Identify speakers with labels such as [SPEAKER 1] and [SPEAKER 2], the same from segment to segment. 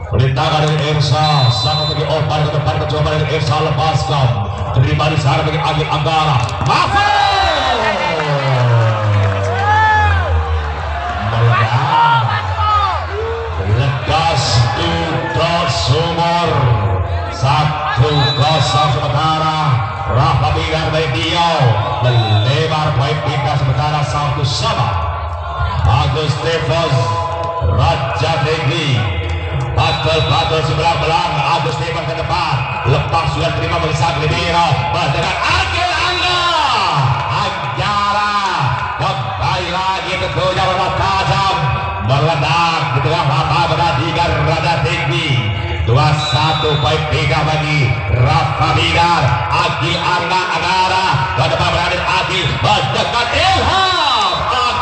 [SPEAKER 1] Perintahkan dari Irsa, sang bagi opan ke depan, coba dari Irsa lepaskan. Terima di sana bagi Agil Anggara. Meledak. Legas untuk sumur. 1-0 sementara. Rafa Bilar dari Dio melebar poin pindah sementara 1-1. Agus Stefos Raja Tinggi Batal sebelah belang. Agus Stefos ke depan, lepas sudah terima bagi Saglibero dengan Agil Anggara kembali lagi tentunya berat tajam meledak di tengah mata perhatikan Raja Tinggi. 2-1 poin pindah bagi Rafa Bilar. Agil Anggara ke depan berada Agil mendekat Ilham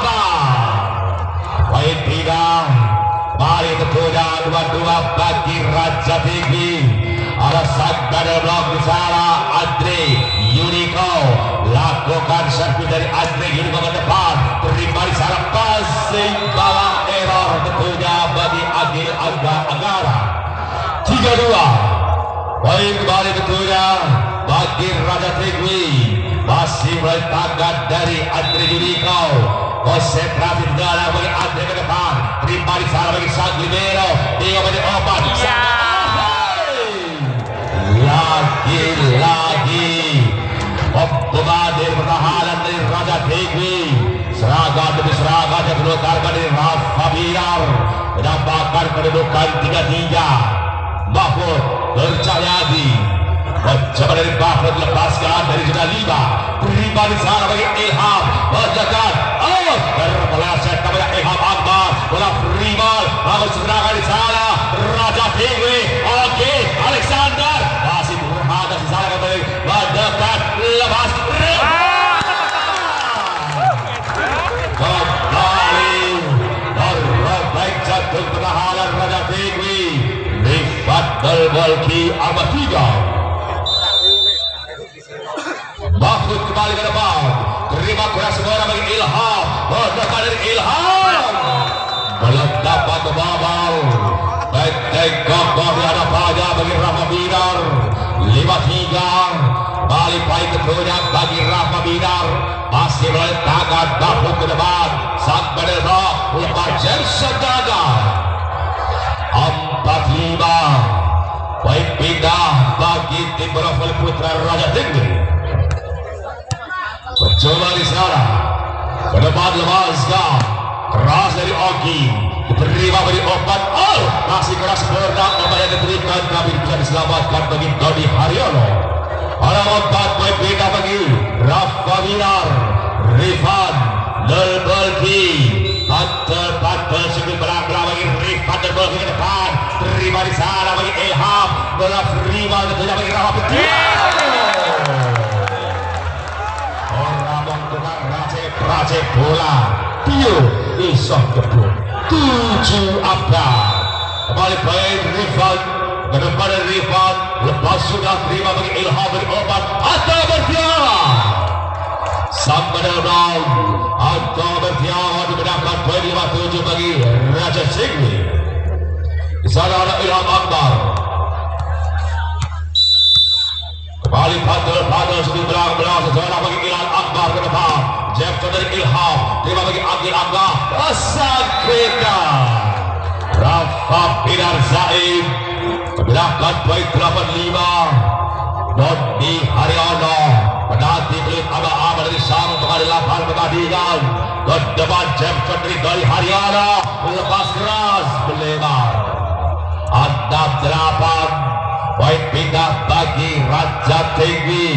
[SPEAKER 1] poin pindah. Mari tentunya 2-2 bagi Raja Tinggi. Ada Sagbada blok di sana Andre Yuniko lakukan servis dari Andre Yuniko ke depan, terima di sana passing bawah error tentunya bagi Agil Anggara. 3-2 poin kembali tentunya bagi Raja Tinggi. Masih mulai tangan dari Andre Yuniko, konsentrasi di dalam bagi Andre ke depan, terima di sana bagi Saglibero, dia bagi obat lagi pembadir pertahanan dari Raja Tinggi. Serangan demi serangan yang dilontarkan dari Rafa Bilar menambahkan kedudukan 3-3. Mahfud Bercahyadi mencoba dari Mahfud lepaskan dari zona 5, terima di sana bagi Ilham menjaga bermeleset kepada Ilham Akbar bola Rival namun serangan di sana Raja Tinggi. Oke, Alexander masih berhada di sana kembali mendekat lepas kembali merobek jantung pertahanan Raja Tinggi. Rifat Bolki abad 3. Mahfud kembali ke depan, terima keras semua bagi Ilham mendekat dari Ilham belum dapat kebabal. Benteng kokoh di hadapannya bagi Rafa Bilar. 5-3 balik baik tentunya bagi Rafa Bilar. Masih melalui tangan Mahfud ke depan, sang Benedro lepas Jensen gagal. 4-5 baik pindah bagi tim Bola Putra Raja Tinggi. Mencoba di sana ke depan lepaskan keras dari Ogi, diterima beri obat. Masih keras berdang obat yang diberikan, tapi bisa diselamatkan bagi Dodi Haryono. Ada obat poin pindah bagi Rafa Bilar. Rifan Delbolki pantel sebelum belang-belang bagi Rifan Delbolki ke depan, terima di sana bagi Ilham bola Rifan tentunya bagi Rafa Bilar. Racek bola Tio Isoh Kebun 7 apa kembali baik Rifan ke depan dari Rifan, lepas sudah terima bagi Ilham beri obat atau bertiara sang menang atau bertiara dimenangkan poin 5-7 bagi Raja Tinggi. Di sana ada Ilham Akbar kembali pantul sebelum belang-belang seseorang bagi Ilham Akbar ke depan. Jepson dari Ilham, terima bagi Agil Angga, Asagita Rafa Bilar Zaid menangkan poin 85. Dodi Haryono menanti pelit aba-aba dari sang pengadilan pertandingan ke depan. Jepson dari Dodi Haryono melepas keras melebar. Ada 8 poin pindah bagi Raja Tinggi.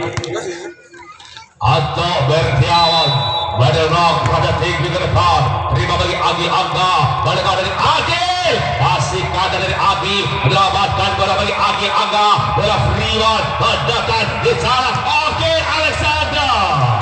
[SPEAKER 1] Atau Bertiawan Badelok Raja Tinggi ke depan, terima bagi Agil Angga, mendekat dari Agil, masih kader dari Agil, menyelamatkan bola bagi Agil Angga, bola Freeman mendekat di sana. Oke, Alexander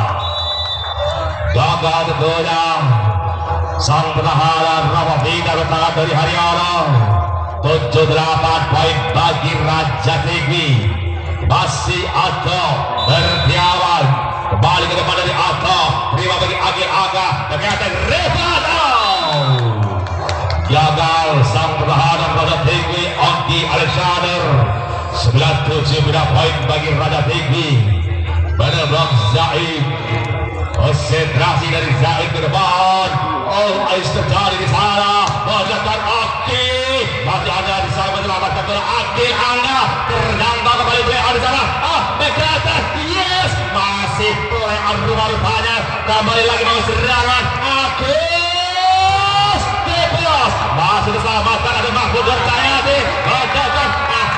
[SPEAKER 1] gagal tentunya sang pertahanan Rafa Bilar bertangan dari Haryono. 7-8 poin bagi Raja Tinggi. Masih Ato Bertiawan kembali ke depan dari Ato, terima bagi Agil Angga, ternyata Rifat gagal sang pertahanan Raja Tinggi. masih beda poin bagi Raja Tinggi. Badal blok Zaid. Konsentrasi dari Zaid ke depan. Oh, Ais terjadi di sana. Mendekat Aki. Masih ada di sana menyelamatkan bola Aki. Anda terjangkau kembali Leon di sana. Bekatan. Yes. Masih Leon rupanya. Kembali lagi mau serangan. Aki. Steplos. Masih diselamatkan ada Mahfud Berkayati. Mendekat.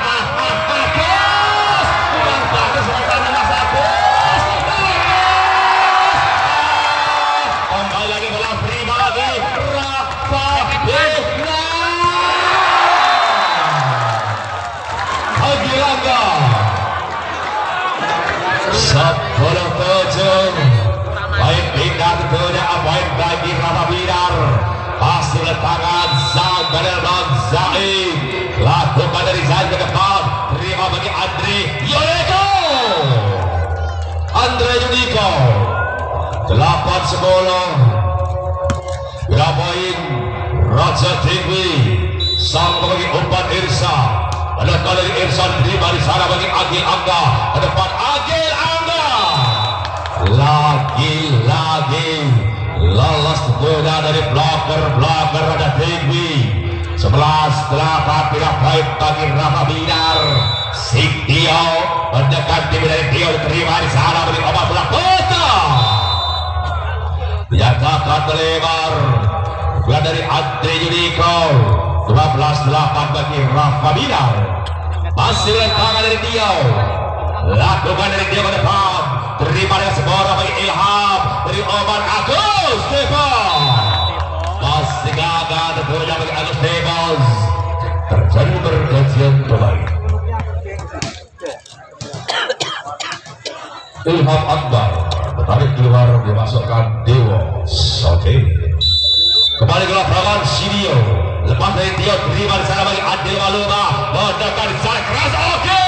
[SPEAKER 1] Sepuluh tujuh. Baik pindah tentunya poin bagi Rafa Binar. Hasil tangan Zaid. Lakukan dari Zaid ke depan. Terima bagi Andre Yuniko. Andre Yuniko 8-10. Bila poin Raja Tinggi. Sang bagi umpan Irsa. Ada kali Irsa terima di sana bagi Agil Angga. Ke depan Agil Angga. Lagi lolos tentunya dari bloker Raja Tinggi. 11-8 pindah poin bagi Rafa Binar. Tio mendekat tim dari Tio diterima di sana bagi obat bola kota. Dinyatakan melebar. Bola dari Andre Yuniko. 12-8 bagi Rafa Binar. Masih tangan dari Tio. Lakukan dari Tio ke depan. Terima dengan sebuah bagi Ilham dari Omar Agus Stefan. Masih gagal tentunya bagi Agus Stefan. Terjadi pergantian pemain. Ilham Akbar tarik keluar, dimasukkan Dewo Sote. Kembali ke lapangan Sidio. Lepas dari Tio terima di sana bagi Adil Maluma. Mendekat di sana keras. Oke.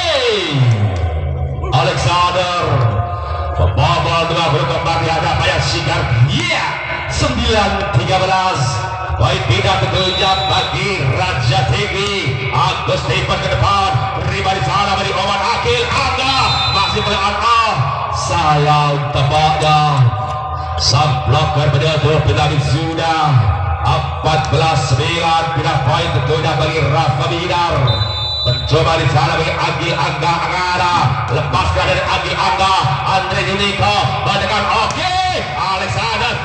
[SPEAKER 1] Alexander membobol dua huruf kembali hadapan yang Sigar. 9-13. Baik pindah tentunya bagi Raja Tinggi. Agus Stephen ke depan. Terima di sana bagi Omar Akil Angga. Masih melihat sayang tepatnya. Sang bloker betul lagi sudah 14-9. Pindah poin tentunya bagi Rafa Binar. Mencoba di sana bagi Agil Angga Angara. Lepaskan dari Agil Angga. Andre Yuniko mendekat. Oke. Alexander.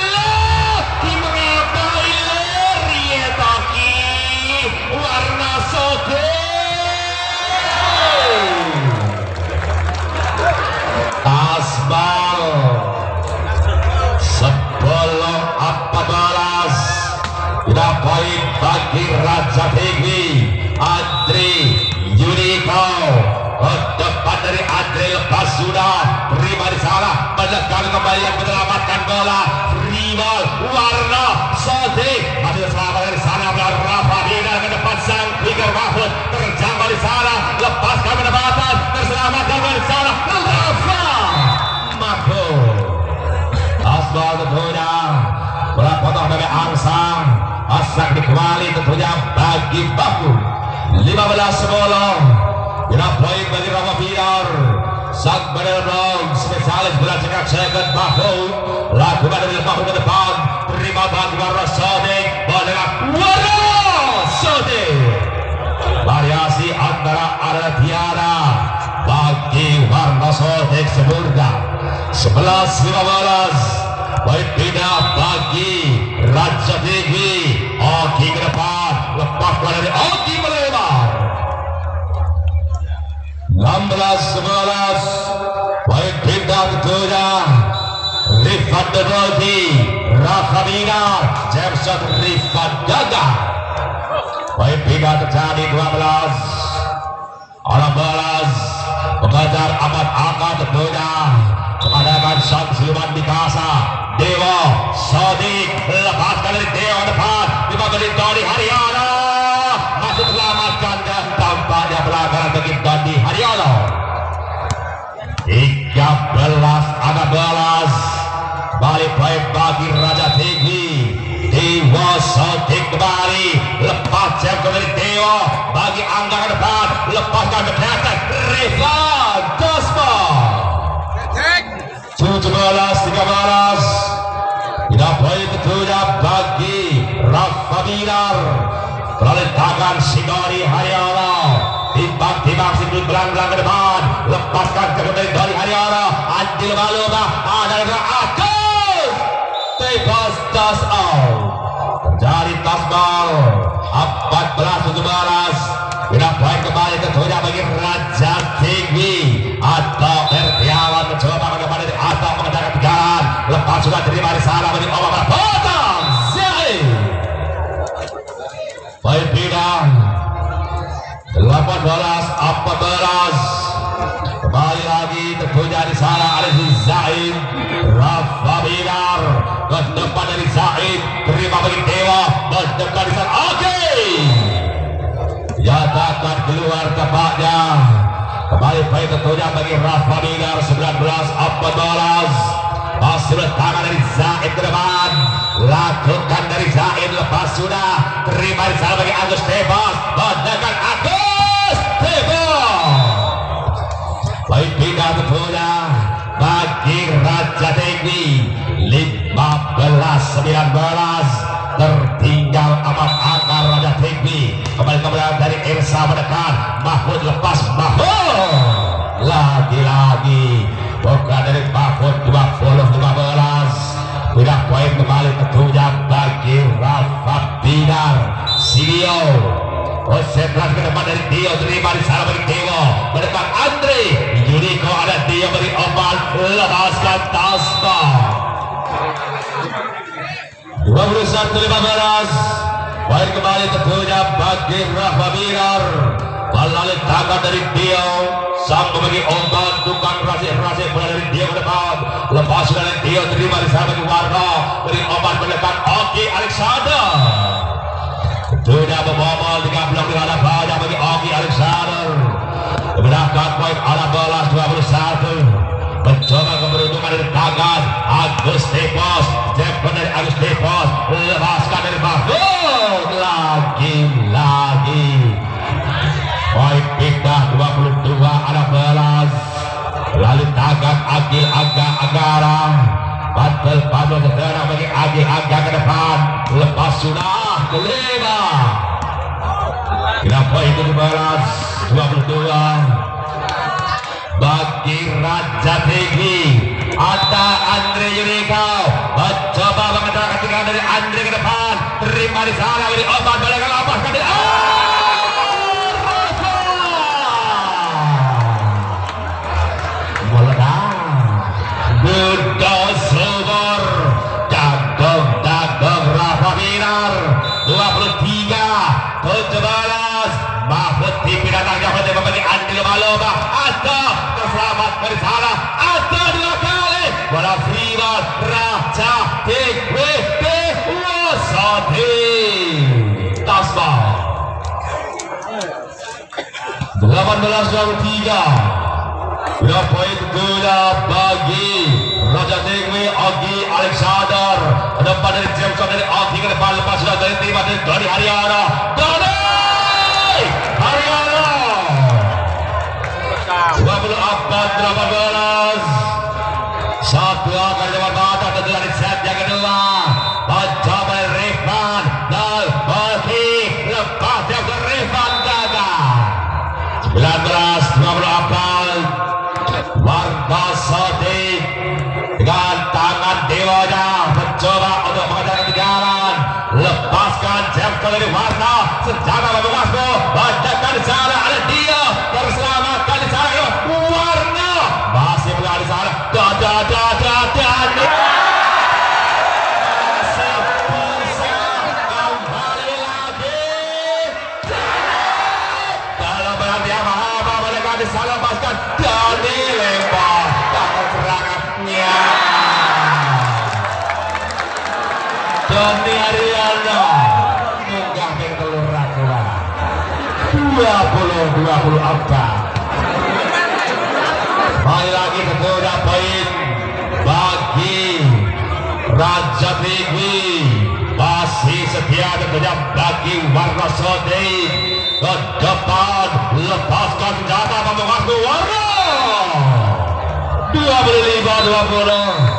[SPEAKER 1] Warna Sote. Asbal 10-14. Tidak poin bagi Raja Tinggi. Andre Yuniko ke depan dari Andre. Lepas sudah terima di sana. Menekan kembali yang menyelamatkan bola. Rival Warna Sote masih selamat dari sana. Rafa Binar ke depan. Sang Fikar Mahfud terjangkau di sana. Lepaskan pendapatan. Terselamatkan dari sana. Rafa Mahfud. Asbal tentunya bola potong dari Angsang. Asak dikembali tentunya bagi Baku. 15-10. Bila poin bagi Rafa Binar. Sang Badal Blok spesialis bola cekat second Mahfud. Lakukan dari Mahfud ke depan. Terima bagi Warna Sodik. Bola Warna Sodik. Variasi antara ada tiada bagi Warna Sodik Semurga. 11-15. Poin pindah bagi Raja Tinggi. Oki ke depan. Lepas bola dari Oki melebar. 16-11. Poin pindah tentunya Rifat Dedoldi. Rafa Binar. Jameson Rifat Gagal. Poin pindah terjadi 12. 16. Mengajar Ahmad Akad tentunya. Mengadakan sang siluman di kasa. Dewa Sodik. Lepaskan dari Dewa depan. Dimakan Dodi Haryono. Masih selamatkan dan tampaknya pelanggaran bagi Dodi Haryono. 13-16. Balik poin bagi Raja Tinggi. Dewa Sodik kembali. Lepas jam kembali Dewa bagi Angga ke depan. Lepaskan ke belakang. Reva letakkan Sigori Haryono, timbang-timbang Siguri belang-belang ke depan, lepaskan kemudian dari Haryono, Adil Maluba, ada Agus, tebas tas out, terjadi tas ball, 14-17. Bila poin kembali tentunya bagi Raja Tinggi atau Bertiawan mencoba kepada atau mengedarkan jalan, lepas juga terima di sana bagi Omar potong Zaid. Poin bidang 18-14. Kembali lagi tentunya di sana ada Zaid, Rafa Binar ke depan dari Zaid, terima bagi Dewa, mendekat di sana. Oke. Jatakan keluar tepatnya. Kembali poin tentunya bagi Rafa Binar 19-14. Masih tangan dari Zaid ke depan, lakukan dari Zaid, lepas sudah terima di sana bagi Agus Tebas, mendekat Agus Tebas. Poin pindah tentunya bagi Raja Tinggi 15-19. Tertinggal amat akar Raja Tinggi. Kembali dari Irsa mendekat, Mahmud lepas, Mahmud lagi-lagi bukan dari Mahmud. 20-15. Pindah poin kembali tentunya bagi Rafa Binar. Silio konsentrasi ke depan dari Dio, terima di sana bagi Dewa, mendekat Andre Juriko, ada Dio beri Oman, lepaskan Tasma. 21-15. Poin kembali tentunya bagi Rafa Binar. Melalui tangan dari Dio, sang bagi Oman, bukan Rasik bola dari Dio ke depan, lepas sudah dari Dio, terima di sana bagi Warno, beri Oman mendekat Oki Alexander. Sudah membobol 3 blok di mana banyak bagi Oki Alexander. Menangkan poin 16-21. Mencoba keberuntungan dari tangan Agus Tepos, jemput dari Agus Tepos, lepaskan dari Mahmud, lagi-lagi poin pindah 22-16. Lalu tangan Agil Agara, Pantel segera bagi Agil Aga ke depan, lepas sudah kelima. Kira poin 17-22 bagi Raja Tinggi. Ada Andre Yuriko, mencoba mengedarkan ketinggalan dari Andre ke depan, terima di sana dari Oman, balik lepaskan dari Budo Subur, Dagong Rafa Binar. 23-17. Mahmud TV datangnya bagi Andil Maloba, atau terselamat dari sana, atau 2 kali bola Friman Raja Tinggi Wasati Tasma. 18-23. Bila poin kedua bagi Raja Tinggi Ogi Alexander, depan dari Jameson dari Ogi ke depan, lepas sudah dari terima dari Doni Haryono, Doni Haryono. 24-18. Satu akan lewat mata tentu dari set yang kedua. Mencoba dari Rifan dan Ogi, lepas yang ke Rifan gagal. 19-24. Warga Sodik dengan tangan Dewanya mencoba untuk mengejar ketinggalan, lepaskan Jemko dari Warna, senjata bagi Wasbo, mendekat di sana ada dia, terselamatkan di sana Warna, masih berada di sana, kembali lagi dalam berarti apa mendekat di sana, lepaskan dan dilempar tangan serangannya Doni Haryono munggah ke telur rakulah 20-24. Kembali lagi tentunya poin bagi Raja Tinggi, masih setia tentunya bagi Warna Sodik ke depan, lepaskan senjata membuat Warna 25-20.